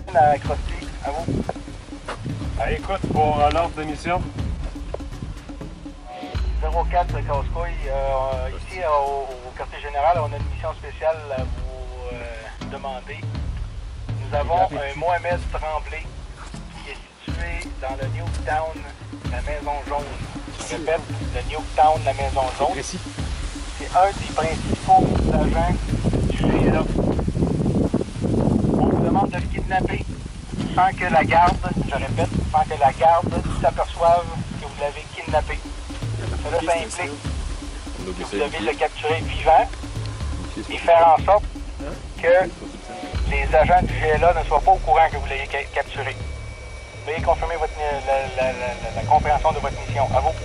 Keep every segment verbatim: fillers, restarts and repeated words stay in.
À Crosby, à vous. À écoute pour euh, l'ordre de mission. zéro quatre Cascouille. Euh, ici, euh, au, au quartier général, on a une mission spéciale à vous euh, demander. Nous avons un Mohamed Tremblay qui est situé dans le Newtown, la Maison Jaune. Je répète, le Newtown, la Maison Jaune. C'est un des principaux agents du G L A. On vous demande de le kidnapper sans que la garde, je répète, sans que la garde s'aperçoive que vous l'avez kidnappé. Cela ça implique que vous devez le capturer vivant et faire en sorte que les agents du G L A ne soient pas au courant que vous l'ayez capturé. Veuillez confirmer votre, la, la, la, la, la compréhension de votre mission. À vous.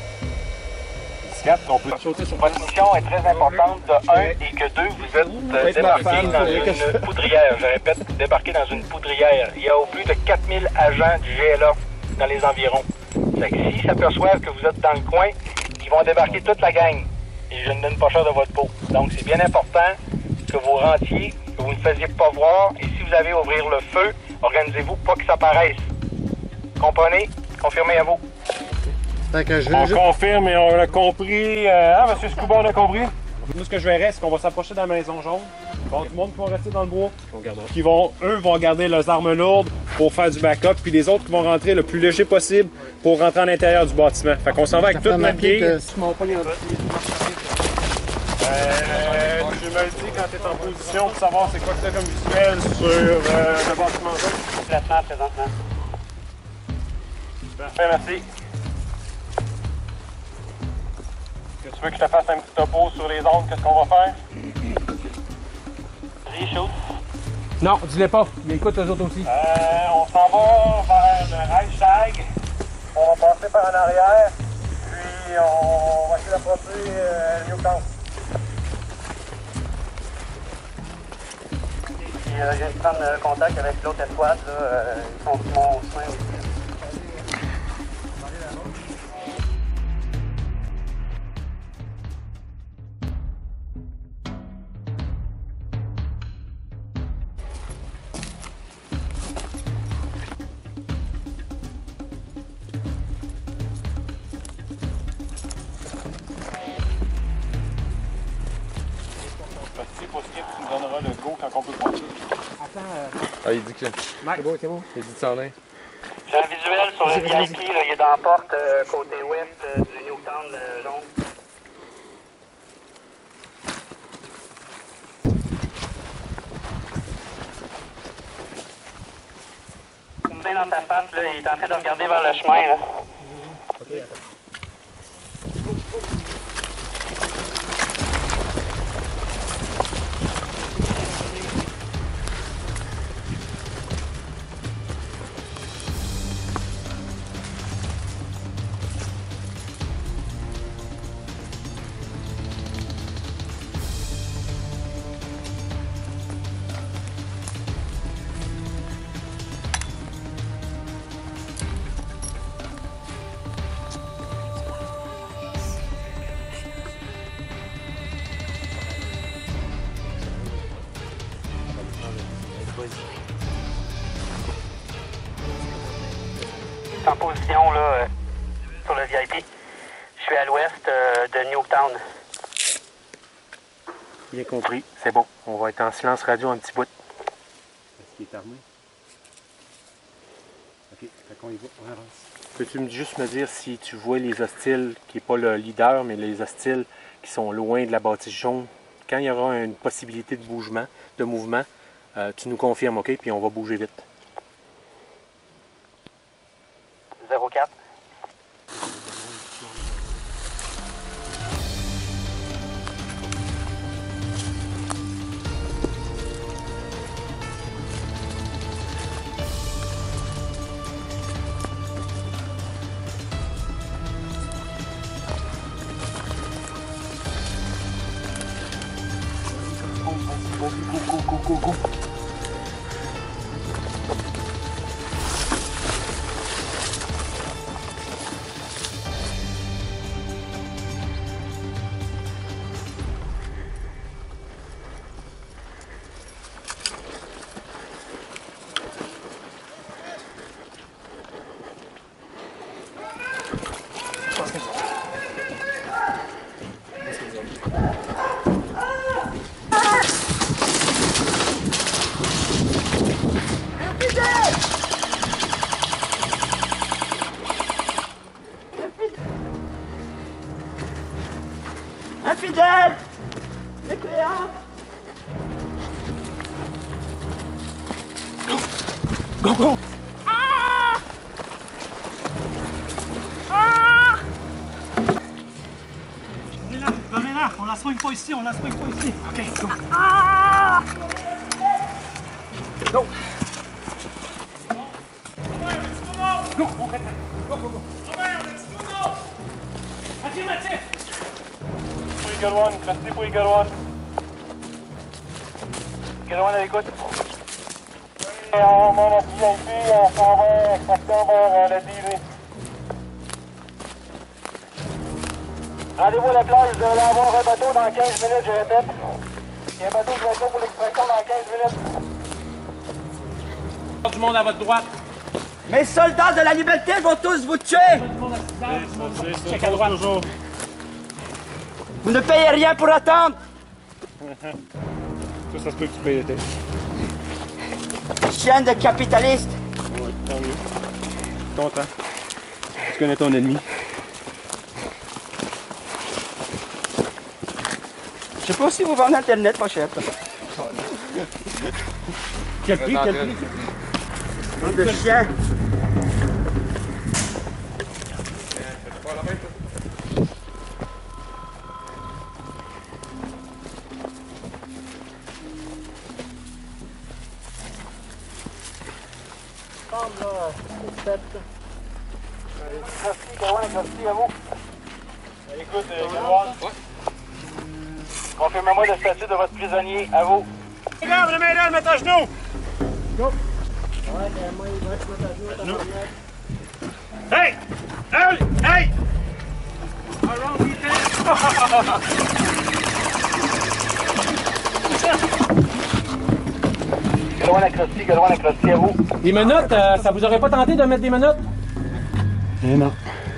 On peut sauter sur votre mission est très importante de un et que deux, vous êtes euh, débarqué dans une poudrière. Je répète, débarqué dans une poudrière. Il y a au plus de quatre mille agents du G L A dans les environs. Fait que s'ils s'aperçoivent que vous êtes dans le coin, ils vont débarquer toute la gang. Et je ne donne pas cher de votre peau. Donc c'est bien important que vous rentriez, que vous ne faisiez pas voir. Et si vous avez à ouvrir le feu, organisez-vous pas que ça paraisse. Comprenez? Confirmez à vous. Que je on juste... confirme et on l'a compris. Euh, ah, M. Scuba, on a compris? Nous, ce que je verrais, c'est qu'on va s'approcher de la maison jaune. Il va y avoir du monde qui vont rester dans le bois. Qui vont, eux vont garder leurs armes lourdes pour faire du backup. Puis les autres qui vont rentrer le plus léger possible pour rentrer à l'intérieur du bâtiment. Fait qu'on s'en va avec toute notre gear. Euh, tu me le dis quand tu es en position pour savoir c'est quoi que tu as comme visuel sur euh, le bâtiment jaune. Complètement, présentement. Parfait, merci. Que tu veux que je te fasse un petit topo sur les ondes, qu'est-ce qu'on va faire? Reshoot. Non, dis-le pas. Mais écoute eux autres aussi. Euh, on s'en va vers le Reichstag. On va passer par en arrière. Puis on va essayer d'approcher euh, Newtown. Puis euh, je viens de prendre euh, contact avec l'autre escouade. Là, euh, ils sont sur mon chemin aussi. Tu nous donneras le go quand on peut le passer. Attends. Euh... Ah, il dit que. C'est beau, c'est beau. Il dit de s'en aller. J'ai un visuel sur le V I P, là, il est dans la porte euh, côté ouest euh, du Newtown euh, jaune. Bien dans ta face, là, il est en train de regarder vers le chemin. Là. Okay, attends. En position là, euh, sur le V I P. Je suis à l'ouest euh, de Newtown. Bien compris, c'est bon. On va être en silence radio un petit bout. Est-ce qu'il est armé? Ok, fait qu'on y va, on avance. Peux-tu juste me dire si tu vois les hostiles, qui n'est pas le leader, mais les hostiles qui sont loin de la bâtisse jaune, quand il y aura une possibilité de bougement, de mouvement, euh, tu nous confirmes, ok? Puis on va bouger vite. zéro quatre. Go, go, go, go, go, go. Infidèle! Mécréant! Go, go! Ah! Ah! On est là, on est là, on la soigne pas ici, on la soigne pas ici. Ok, go! Ah! Go! Go, on répète. Go, go, go. Affirmatif! Pour Eagle One, Crusty pour Eagle One. Eagle One à l'écoute. On monte la V I P, on s'en va, extraction vers la D V. Rendez-vous à la plage, vous allez avoir un bateau dans quinze minutes, je répète. Il y a un bateau qui va être là pour l'extraction dans quinze minutes. Du monde à votre droite. Mes soldats de la liberté vont tous vous tuer! Check à droite. Vous ne payez rien pour attendre! Ça, ça se peut que tu payes le test. Chien de capitaliste! Ouais, tant mieux. Content. Tu connais ton ennemi. Je sais pas si vous vendez Internet, pas cher. Quel prix, quel prix? Nom de chien! Crusty, Gawain, Crusty, à vous. Écoute, Gawain. Ouais. Confirmez-moi le statut de votre prisonnier, à vous. Regarde, remets-le, le mettre à genoux! Go! Ouais, mais moi, il va se mettre à genoux. Hey! Hey! Hey! Around Gawain à Crusty, Gawain à Crusty, à vous. Des menottes, euh, ça vous aurait pas tenté de mettre des menottes? Eh non.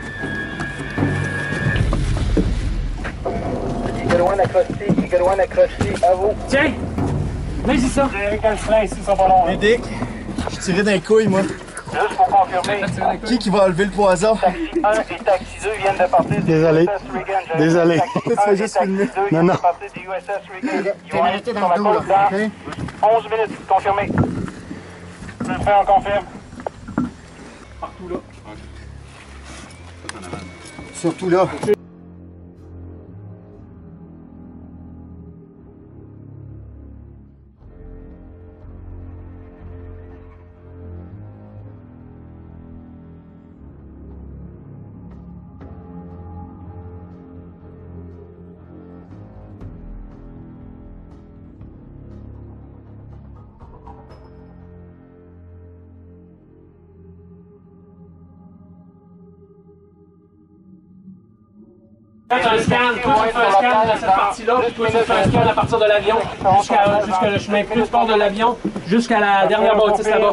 Gawain à Crusty, Gawain à Crusty, à vous. Tiens! Vas-y ça! J'ai un frein ici, ça va long. Hey Dick, je tirais d'un couille, moi. Juste pour confirmer, Qui qui va enlever le poison? Taxi un et Taxi deux viennent de partir du Désolé. U S S Reagan. Je Désolé. répète, Taxi Tu fais un et juste Taxi filmer. deux Non, viennent non. de partir du U S S Reagan. Ils T'es vont arrêté être dans sur la le dos, côte là, dans onze minutes, confirmé. Parfait, on confirme. Partout là. Surtout là. Faites un scan, toi tu fais un scan de cette partie-là, puis toi tu fais un scan à partir de l'avion, jusqu'à jusqu'à le chemin plus fort de l'avion, jusqu'à la dernière bâtisse là-bas.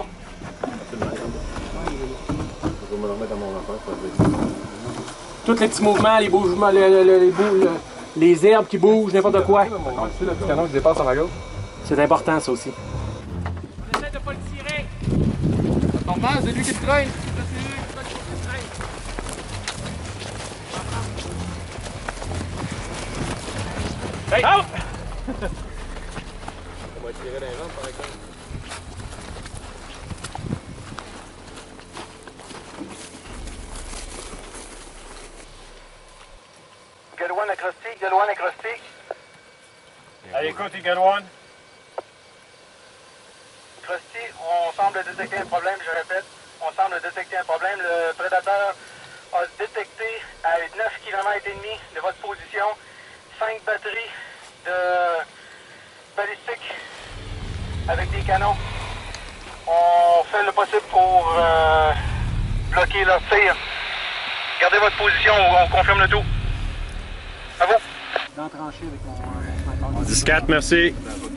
Tous les petits mouvements, les bougements, les, les, les, les, les herbes qui bougent, n'importe quoi. C'est le petit canon qui dépasse à ma gauche. C'est important ça aussi. On essaie de pas le tirer. Ça tombe mal, c'est lui qui le traîne. Hey! Out! On va tirer dans les jambes par exemple. Galouane à Crusty, Galouane à Crusty. Allez, écoute, Eagle One. Crusty, on semble détecter un problème, je répète. On semble détecter un problème. Le prédateur a détecté à neuf kilomètres et demi de votre position cinq batteries de balistiques avec des canons. On fait le possible pour euh, bloquer leur tir. Gardez votre position, on confirme le tout. À vous. Dans la tranchée avec mon, mon dix quatre, merci.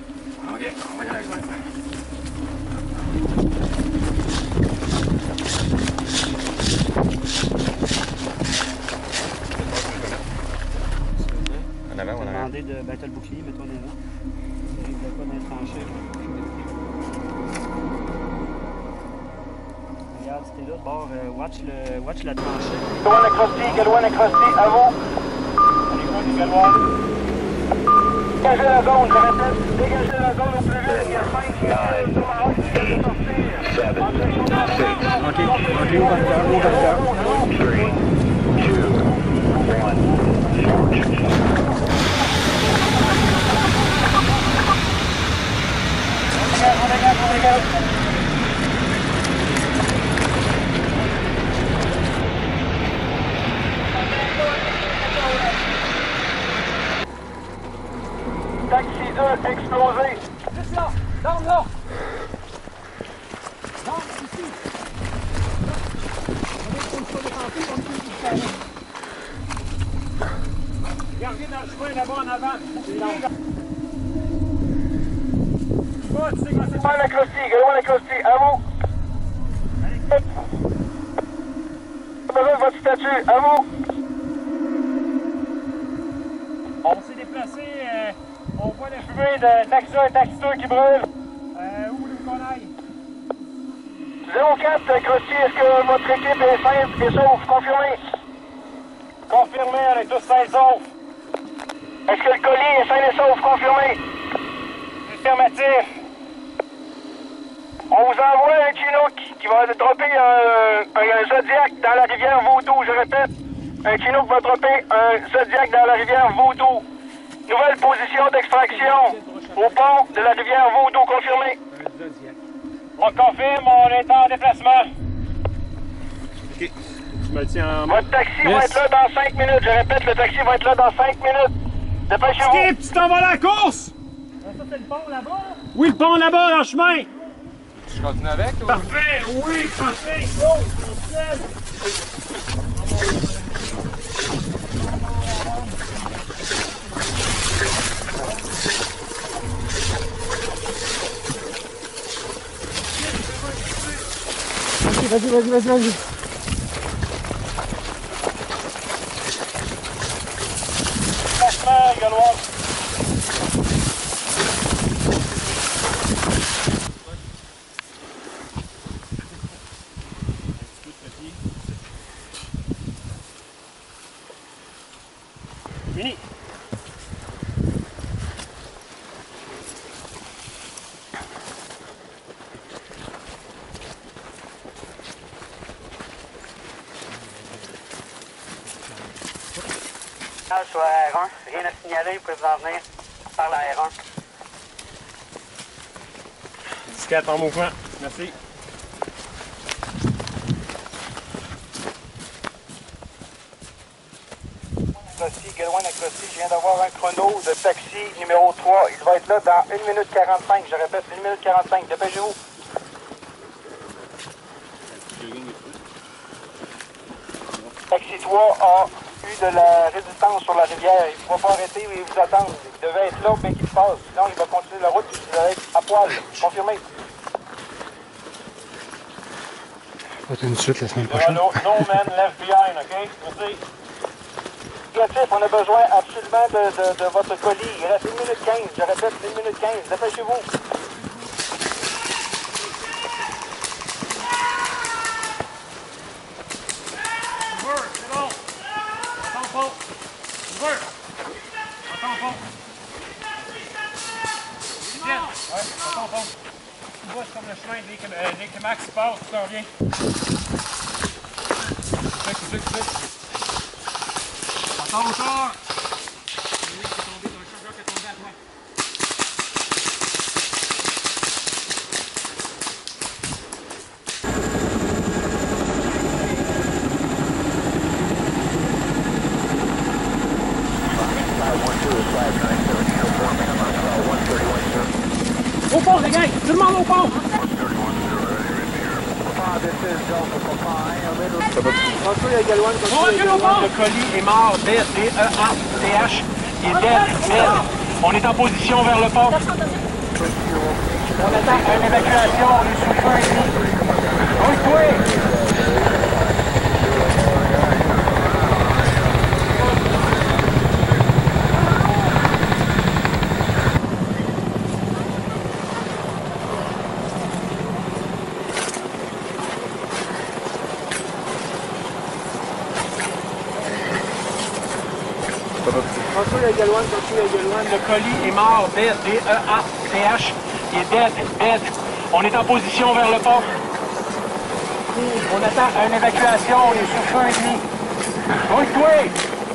En avant, en avant. Demander de battre le bouclier, mets-toi en avant. Ça arrive de quoi dans les tranchées. Regarde, c'était là, de bord, euh, watch, le, watch la tranchée. Galouane à Crusty, Galouane à Crusty, à vous. Allez, Dégagez la zone, je répète, dégagez la zone au plus vite. Il y a cinq Tomahawk qui viennent de sortir. Ok, ok, ouverture, ouverture. On dégage, on dégage. Taxi deux explosé. Juste là, down là. Down, ici. Regardez dans le chemin là-bas en avant. Oh, tu sais quand c'est Pas la clostie, Galois la clostie, à vous. Besoin de votre statut, à vous. On s'est déplacé, euh, on voit la fumée de taxi un et taxi deux qui brûle. Euh, où voulez-vous qu'on aille? zéro quatre, Crosti, est-ce que votre équipe est saine et sauve? Confirmé. Confirmé, on est tous sains et saufs. Est-ce que le colis est sain et sauf? Confirmé. Affirmatif. On vous envoie un Chinook qui va dropper un, un, un Zodiac dans la rivière Vaudou. Je répète, un Chinook va dropper un Zodiac dans la rivière Vaudou. Nouvelle position d'extraction au pont de la rivière Vaudou. Confirmé. On confirme, on est en déplacement. Ok. Tu me le tiens en main. Votre taxi Yes. va être là dans cinq minutes. Je répète, le taxi va être là dans cinq minutes. Dépêchez-vous. Skip, tu t'en vas à la course? Ça, c'est le pont là-bas? Oui, le pont là-bas, dans le chemin. Je continue avec, ou? Parfait, oui, parfait. Go, parfait. Vas-y, vas-y, vas-y, vas-y. Déplacement, Galois. Fini. Sur la R un, rien à signaler, vous pouvez vous en venir par la R un. Disquette en mouvement. Merci. Clostie, Galois la Clostie, je viens d'avoir un chrono de taxi numéro trois. Il va être là dans une minute quarante-cinq. Je répète, une minute quarante-cinq. Dépêchez-vous. Taxi trois a eu de la résistance sur la rivière. Il ne va pas arrêter et vous attendre. Il devait être là, bien qu'il passe. Sinon, il va continuer la route et vous allez être à poil. Confirmé. Va être une suite la semaine There are no, no men left behind, OK? Merci. Négatif, on a besoin absolument de, de, de votre colis. Il reste une minute quinze. Je répète, une minute quinze. Dépêchez-vous. Ouvert, c'est bon. Attends, pont. Ouvert. Attends, pont. Bien. Ouais, attends, pont. Tu vois, c'est comme le chemin des, euh, des Kemax qui passe, tu t'en viens. Clic, clic, clic. Attends, hauteur. Oui, c'est tombé, c'est un chargeur qui est tombé à toi. Au pont, les gars! Tout le monde au pont! On recule au pont! Le colis est mort, D E A C H, il est dead, dead. On est en position vers le pont. On attend une évacuation, on est sous feu ici. Oui, oui. François Yagelouane, François Yagelouane, le colis est mort, dead, D E A C H. Il est dead, dead. On est en position vers le port. On attend une évacuation, on est sur feu ennemi. Roule-toi!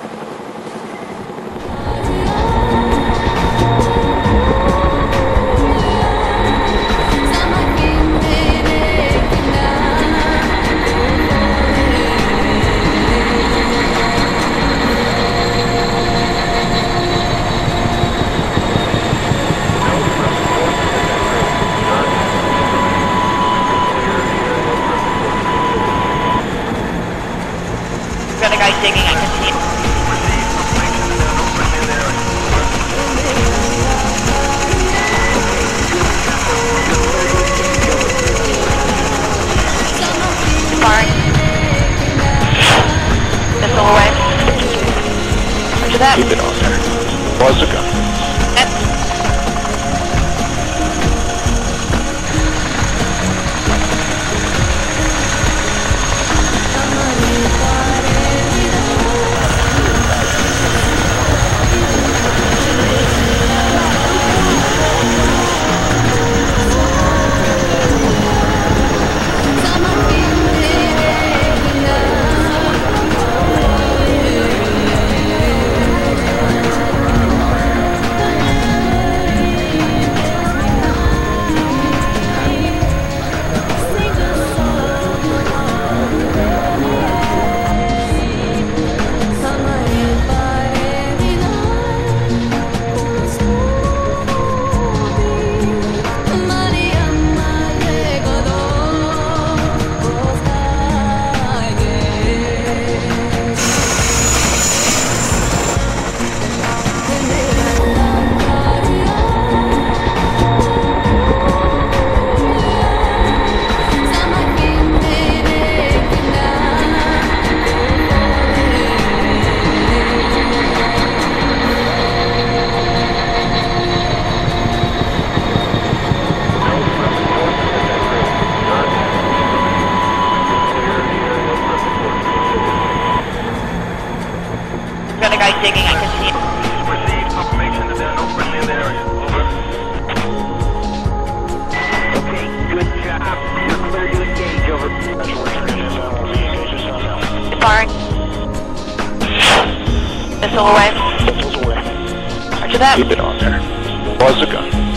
Digging, I can see it. Firing. Missile away. Roger that. Keep it on there. Bazooka. Yep. Digging, I can see it. Received confirmation that there are no friendly in the area. Over. Okay, good job. You're clear to engage. Over. Firing. Missile away. Missiles away. Roger that. Keep it on there. Bazooka.